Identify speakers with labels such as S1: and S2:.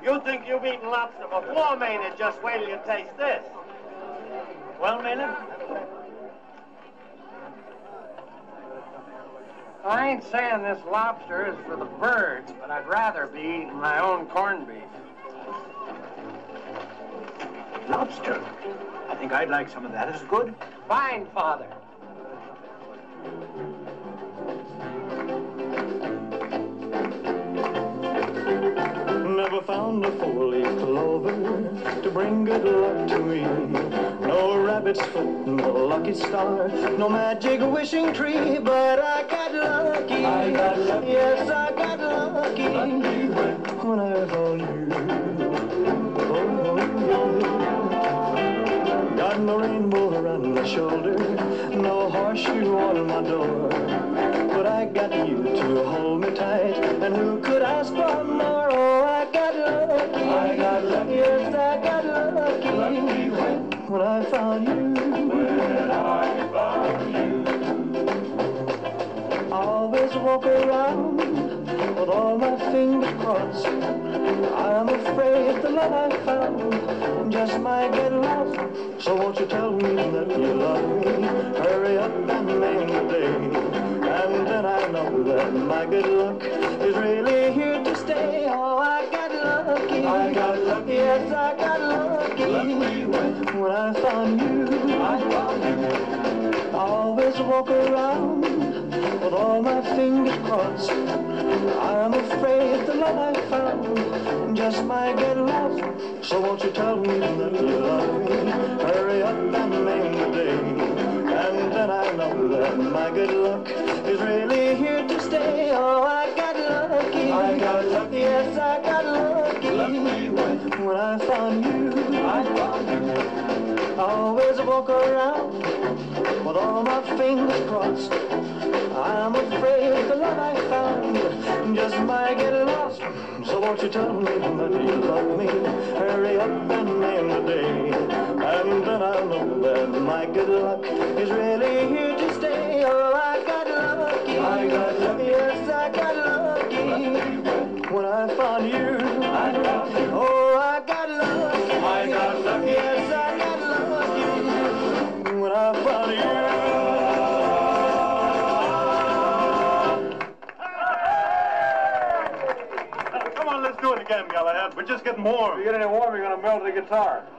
S1: You think you've eaten lobster before, Maynard? Just wait till you taste this. Well, Maynard?
S2: I ain't saying this lobster is for the birds, but I'd rather be eating my own corned beef.
S3: Lobster? I think I'd like some of that. Is it good?
S2: Fine, Father.
S4: Never found a four-leaf clover to bring good luck to me. No rabbit's foot, no lucky star, no magic wishing tree, but I got lucky. I got lucky. Yes, I got lucky. Lucky when I found you. Oh, yeah. Got no rainbow around my shoulder, no horseshoe on my door, but I got you to hold me tight, and who could ask for more? Oh, I got lucky. I got lucky. Yes, I got lucky. Lucky when I found you. When I found you. I always walk around with all my fingers crossed. I'm afraid the love I found just might get lost. So won't you tell me that you love me? Hurry up and name the day, and then I know that my good luck is really here to stay. Oh, I got lucky. I got lucky. Yes, I got lucky. Lucky when I found you. I found you. I always walk around with all my fingers crossed. I'm afraid the love I found just might get lost. So won't you tell me that you love me? Hurry up and name the day, and then I know that my good luck is really here to stay. Oh, I got lucky. I got lucky. Yes, I got lucky. Lucky when I found you. I found you. I always walk around with all my fingers crossed. I'm afraid the love I found just might get lost. So won't you tell me that you love me? Hurry up and name the day, and then I'll know that my good luck is really here to stay. Oh, I got lucky. I got lucky. Yes, I got lucky. When I found you. I found you. Oh, I got lucky. I got lucky. Yes, I got lucky. When I found you.
S1: Let's do it again, Galahad. We're just getting warm.
S2: If you get any warm, you're going to melt the guitar.